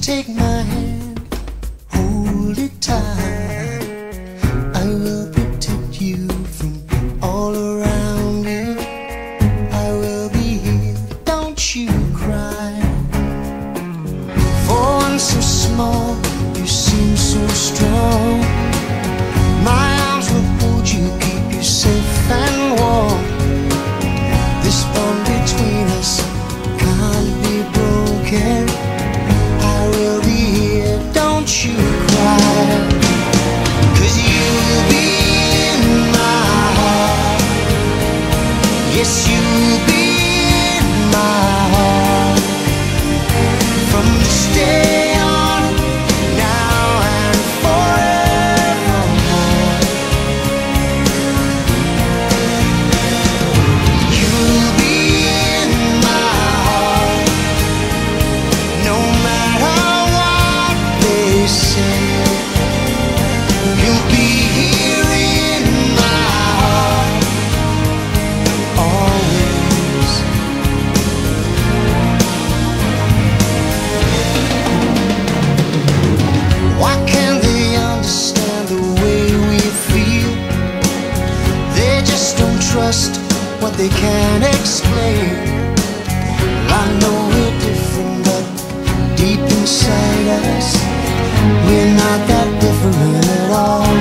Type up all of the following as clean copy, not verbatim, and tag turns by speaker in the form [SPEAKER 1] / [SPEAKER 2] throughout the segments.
[SPEAKER 1] Take my hand, hold it tight. I will protect you from all around you. I will be here, don't you cry. For one so small, you seem so strong. My arms will hold you, keep you safe and warm. This bond between us can't be broken. I will be here, don't you cry. 'Cause you'll be in my heart. Yes, you'll be in my heart. From this day on, now and forevermore. You'll be in my heart. No matter what they say, you'll be here in my heart always. Why can't they understand the way we feel? They just don't trust what they can't explain. I know we're different, but deep inside us, we're not that different at all.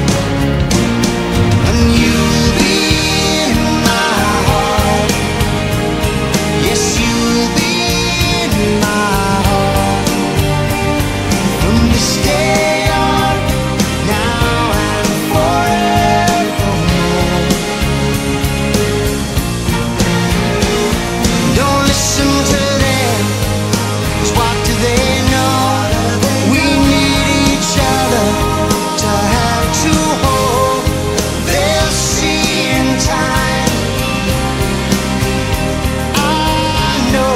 [SPEAKER 1] And you'll be in my heart. Yes, you'll be in my heart. From this day on, now and forevermore. Don't listen to them, 'cause what do they know? We need each other to have to hold. They'll see in time, I know.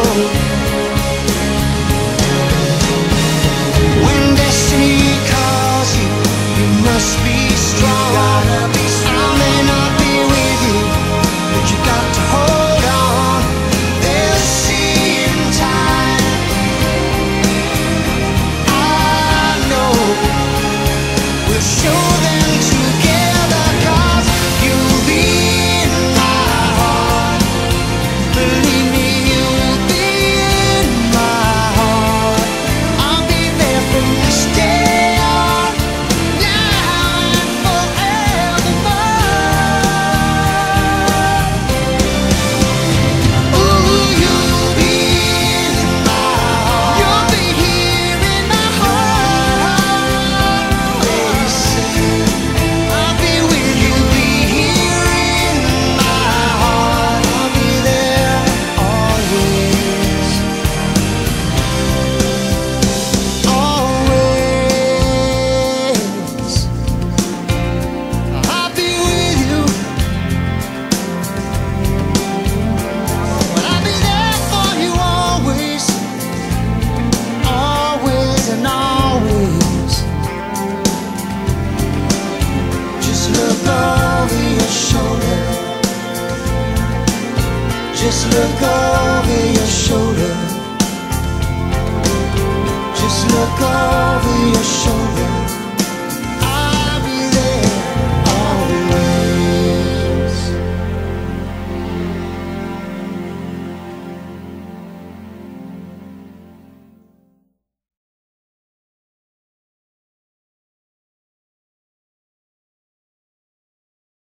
[SPEAKER 1] When destiny calls you, you must be strong. I may not be with you, but you got to hold on. They'll see in time, I know. We'll show them together, 'cause you'll be in my heart. Believe me, you'll be in my heart. I'll be there from this day on, now and forevermore. Ooh, you'll be in my heart. You'll be here in my heart. They say I'll be with you. Be here in my heart. I'll be there always, always. I'll be with you. I'll be there for you always, always and always. Just look over your shoulder. Just look over your shoulder. Just look over your shoulder.